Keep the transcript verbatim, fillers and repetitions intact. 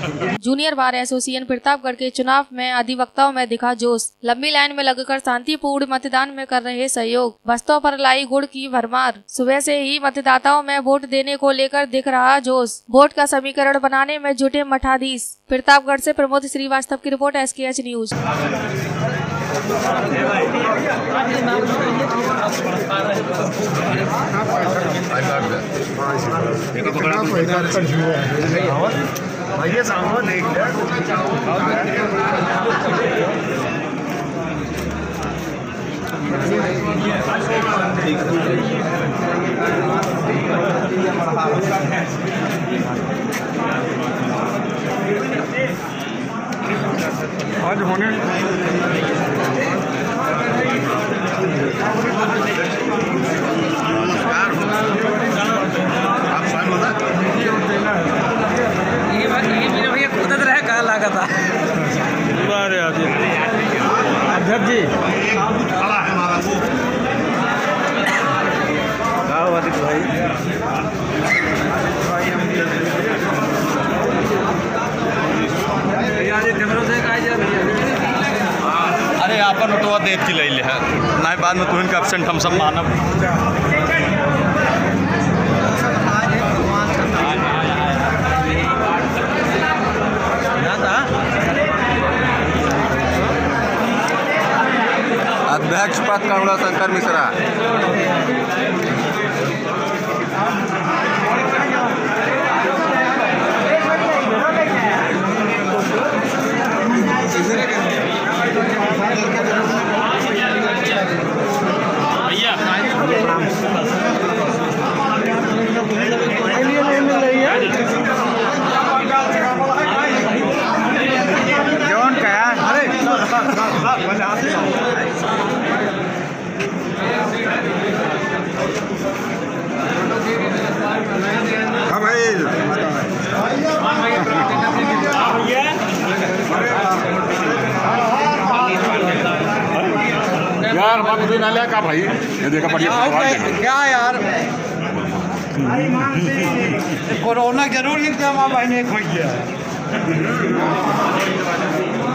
Junior bar association Pratapgarh के चुनाव में अधिवक्ताओं में दिखा जोश। लंबी लाइन में लगकर शांतिपूर्ण मतदान में कर रहे सहयोग। बस्तों पर लाई गुड़ की भरमार। सुबह से ही मतदाताओं में वोट देने को लेकर दिख रहा जोश। वोट का समीकरण बनाने में जुटे मठाधीश। प्रतापगढ़ से प्रमोद श्रीवास्तव की report, S K H news. आज होने अध्यक्ष जी अरे आपन ऑटोवा देख के ले है ना, बाद में तुहन के एब्सेंट हम सब मानब। अध्यक्ष पद करुणा शंकर मिश्रा। जौन कहा अरे हाँ भाई यार बात दिन आलिया का भाई ये देखा पड़िए क्या यार कोरोना जरूर एकदम भाई ने खोज गया।